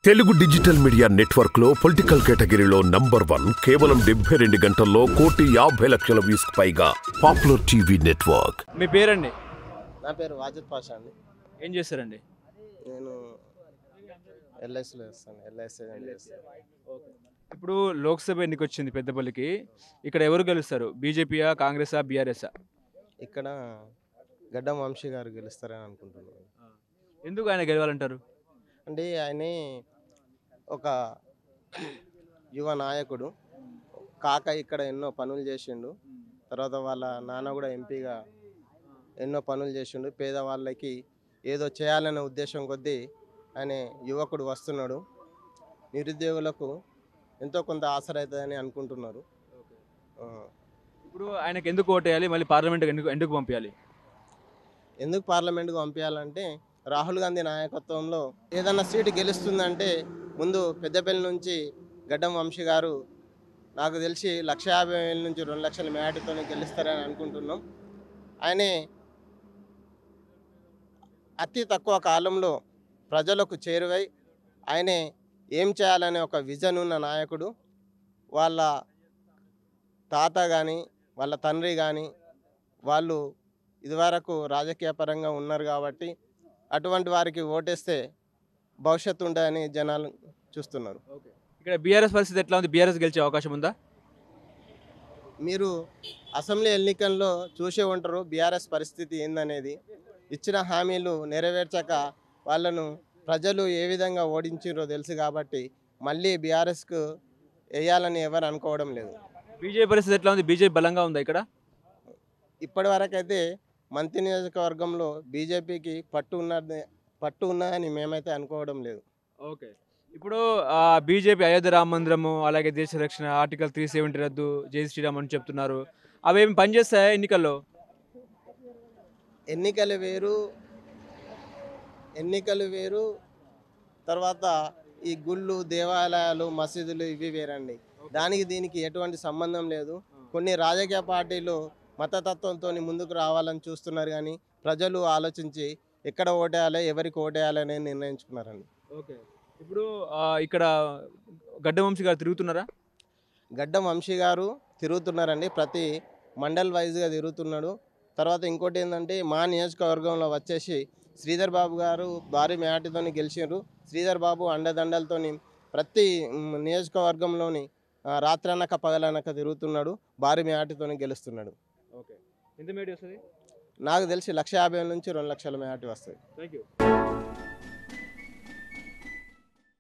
Telugu digital media network లో political కేటగిరీలో number 1 కేవలం 72 గంటల్లో 1,50,00,000 వ్యూస్ పైగా పాపులర్ టీవీ నెట్వర్క్. మీ పేరండి? నా పేరు వాజిద్ పాషా అండి. ఏం చేస్తారండి? నేను ఎల్ఐసిలో చేస్తాను. ఎల్ఐసి. ఇప్పుడు లోక్సభ ఎన్నిక వచ్చింది పెద్దపల్లికి. ఇక్కడ ఎవరు గెలుస్తారు? బీజేపీయా, కాంగ్రెసా, బీఆర్ఎస్ఆ? ఇక్కడ గడ్డం వంశీ గారు గెలుస్తారని అనుకుంటున్నాను. ఎందుకు ఆయన గెలవాలంటారు? అంటే ఆయనే ఒక యువ నాయకుడు. కాక ఇక్కడ ఎన్నో పనులు చేసిండు. తర్వాత వాళ్ళ నాన్న కూడా ఎంపీగా ఎన్నో పనులు చేసిండు. పేదవాళ్ళకి ఏదో చేయాలనే ఉద్దేశం కొద్దీ ఆయన యువకుడు వస్తున్నాడు. నిరుద్యోగులకు ఎంతో కొంత ఆసరా అవుతుందని అనుకుంటున్నారు. ఇప్పుడు ఆయనకు ఎందుకు ఓటేయాలి? మళ్ళీ పార్లమెంట్కి ఎందుకు పంపించాలి? ఎందుకు పార్లమెంట్కు పంపించాలంటే రాహుల్ గాంధీ నాయకత్వంలో ఏదన్నా సీటు గెలుస్తుందంటే ముందు పెద్దపల్లి నుంచి గడ్డం వంశీ గారు నాకు తెలిసి 1,50,000 నుంచి 2 లక్షల మేటతో గెలుస్తారని అనుకుంటున్నాం. ఆయనే అతి తక్కువ కాలంలో ప్రజలకు చేరువై ఆయనే ఏం చేయాలనే ఒక విజన్ ఉన్న నాయకుడు. వాళ్ళ తాత కానీ వాళ్ళ తండ్రి కానీ వాళ్ళు ఇదివరకు రాజకీయ పరంగా ఉన్నారు కాబట్టి అటువంటి వారికి ఓటేస్తే భవిష్యత్తు ఉంటుందని జనాలు చూస్తున్నారు. ఇక్కడ బీఆర్ఎస్ పరిస్థితి ఎట్లా ఉంది? బీఆర్ఎస్ గెలిచే అవకాశం ఉందా? మీరు అసెంబ్లీ ఎన్నికల్లో చూసే ఉంటారు బీఆర్ఎస్ పరిస్థితి ఏందనేది. ఇచ్చిన హామీలు నెరవేర్చక వాళ్ళను ప్రజలు ఏ విధంగా ఓడించారో తెలుసు కాబట్టి మళ్ళీ బీఆర్ఎస్కు వేయాలని ఎవరు అనుకోవడం లేదు. బీజేపీ పరిస్థితి ఎట్లా ఉంది? బీజేపీ బలంగా ఉందా ఇక్కడ? ఇప్పటి వరకైతే మంత్రి నియోజకవర్గంలో బీజేపీకి పట్టు ఉన్నదని మేమైతే అనుకోవడం లేదు. ఓకే. ఇప్పుడు బీజేపీ అయోధ్య రామ మందిరము, అలాగే దేశ రక్షణ, ఆర్టికల్ 370 రద్దు, జై శ్రీరామ్ అని చెప్తున్నారు. అవేమి పనిచేస్తాయా ఎన్నికల్లో? ఎన్నికలు వేరు. తర్వాత ఈ గుళ్ళు, దేవాలయాలు, మసీదులు ఇవి వేరండి. దానికి దీనికి ఎటువంటి సంబంధం లేదు. కొన్ని రాజకీయ పార్టీలు మతతత్వంతో ముందుకు రావాలని చూస్తున్నారు కానీ ప్రజలు ఆలోచించి ఎక్కడ ఓటేయాలి, ఎవరికి ఓటేయాలని నిర్ణయించుకున్నారండి. ఓకే. ఇప్పుడు ఇక్కడ గడ్డం వంశీ గారు తిరుగుతున్నారా? గడ్డం వంశీ గారు తిరుగుతున్నారండి. ప్రతి మండల్ వైజ్గా తిరుగుతున్నాడు. తర్వాత ఇంకోటి ఏంటంటే మా నియోజకవర్గంలో వచ్చేసి శ్రీధర్ బాబు గారు భారీ మేటితో గెలిచారు. శ్రీధర్ బాబు అండదండలతో ప్రతి నియోజకవర్గంలోని రాత్రనక పగలనక తిరుగుతున్నాడు. భారీ మేటితో గెలుస్తున్నాడు. ఓకే. ఎంత మేటి వస్తుంది? నాకు తెలిసి 1,50,000 నుంచి 2 లక్షల మేటి వస్తుంది. Thank you.